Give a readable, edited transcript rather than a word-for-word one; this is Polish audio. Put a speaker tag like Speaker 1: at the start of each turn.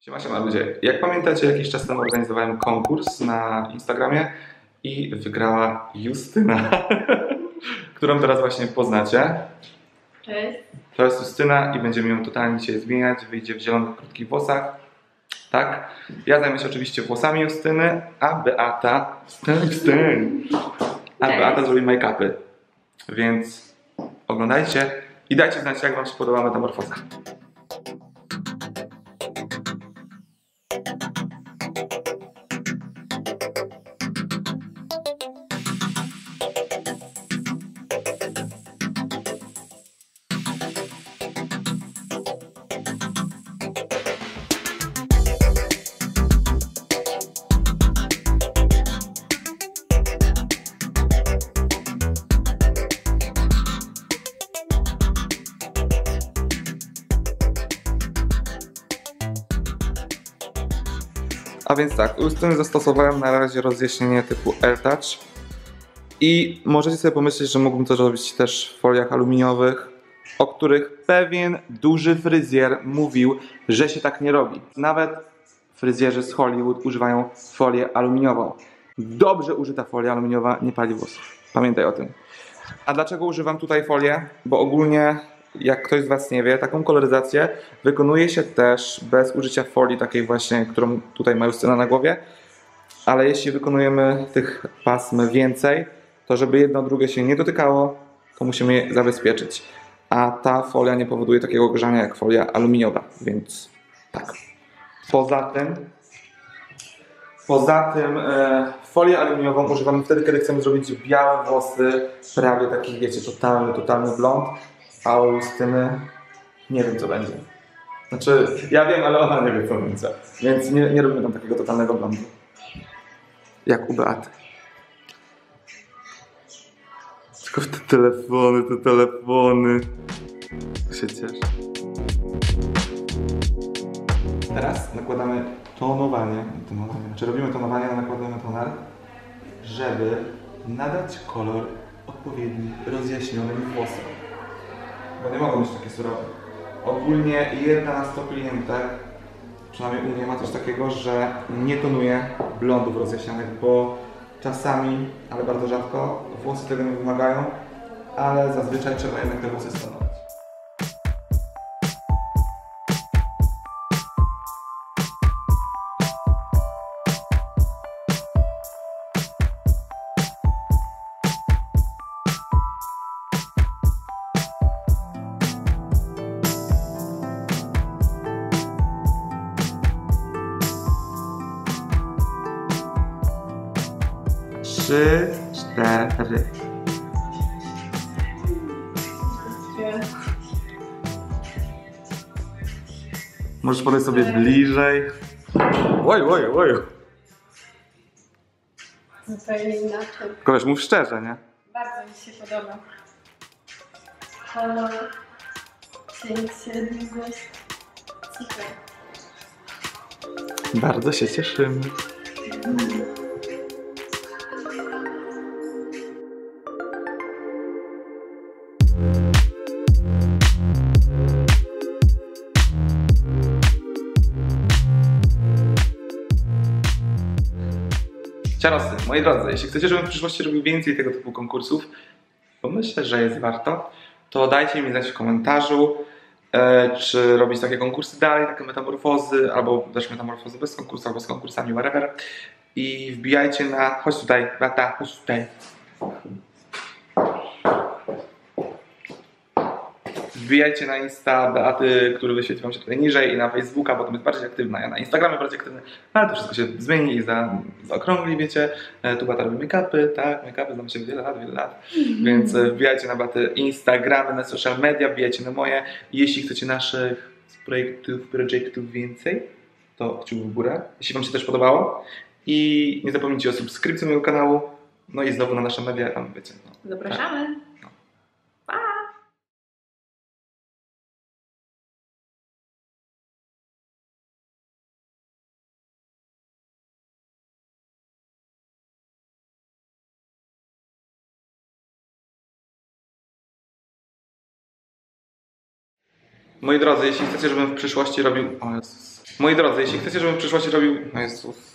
Speaker 1: Siema ludzie. Jak pamiętacie, jakiś czas temu organizowałem konkurs na Instagramie i wygrała Justyna, którą teraz właśnie poznacie.
Speaker 2: Cześć.
Speaker 1: To jest Justyna i będziemy ją totalnie dzisiaj zmieniać. Wyjdzie w zielonych, krótkich włosach. Tak. Ja zajmę się oczywiście włosami Justyny, a Beata... Beata zrobi make-upy. Więc oglądajcie i dajcie znać, jak wam się podoba metamorfoza. A więc tak, u Justyny zastosowałem na razie rozjaśnienie typu AirTouch i możecie sobie pomyśleć, że mógłbym to robić też w foliach aluminiowych, o których pewien duży fryzjer mówił, że się tak nie robi. Nawet fryzjerzy z Hollywood używają folię aluminiową. Dobrze użyta folia aluminiowa nie pali włosów. Pamiętaj o tym. A dlaczego używam tutaj folię? Bo ogólnie, jak ktoś z was nie wie, taką koloryzację wykonuje się też bez użycia folii takiej właśnie, którą tutaj ma Justyna na głowie. Ale jeśli wykonujemy tych pasm więcej, to żeby jedno drugie się nie dotykało, to musimy je zabezpieczyć. A ta folia nie powoduje takiego grzania jak folia aluminiowa, więc tak. Poza tym folię aluminiową używamy wtedy, kiedy chcemy zrobić białe włosy, prawie taki, wiecie, totalny blond, a u Justyny nie wiem, co będzie. Znaczy, ja wiem, ale ona nie wie, co będzie, więc nie robimy tam takiego totalnego blondu. Jak u Beaty. Tylko w te telefony. Się cieszę. Teraz nakładamy tonowanie. Czy robimy tonowanie, ale nakładamy toner, żeby nadać kolor odpowiedni rozjaśnionym włosom. Bo nie mogą być takie surowe. Ogólnie 1 na 100 klientek, przynajmniej u mnie ma coś takiego, że nie tonuje blondów rozjaśnionych, bo czasami, ale bardzo rzadko, włosy tego nie wymagają, ale zazwyczaj trzeba jednak te włosy stonować. Trzy, 4. Możesz podejść sobie bliżej. Oj.
Speaker 2: Zupełnie inaczej.
Speaker 1: Koleś, mów szczerze, nie?
Speaker 2: Bardzo mi się podoba. Kolor, cięcie, długość. Super.
Speaker 1: Bardzo się cieszymy. Ciarosy, moi drodzy, jeśli chcecie, żebym w przyszłości robił więcej tego typu konkursów, bo myślę, że jest warto, to dajcie mi znać w komentarzu, czy robić takie konkursy dalej, takie metamorfozy, albo też metamorfozy bez konkursu, albo z konkursami, whatever. I wbijajcie na... Chodź tutaj, Beata, chodź tutaj. Wbijajcie na Insta Beaty, który wyświetli wam się tutaj niżej, i na Facebooka, bo tam jest bardziej aktywna, ja na Instagramie bardziej aktywny, ale to wszystko się zmieni i zaokrągli, wiecie. Tu Beata robi make-upy, tak, make-upy znam się wiele lat, więc wbijajcie na Beaty Instagramy, na social media, wbijajcie na moje. Jeśli chcecie naszych projektów więcej, to kciuk w górę, jeśli wam się też podobało, i nie zapomnijcie o subskrypcji mojego kanału, no i znowu na nasze media, tam wiecie. No,
Speaker 2: Zapraszamy.
Speaker 1: Tak. Moi drodzy, jeśli chcecie, żebym w przyszłości robił... O Jezus. Moi drodzy, jeśli chcecie, żebym w przyszłości robił... No Jezus.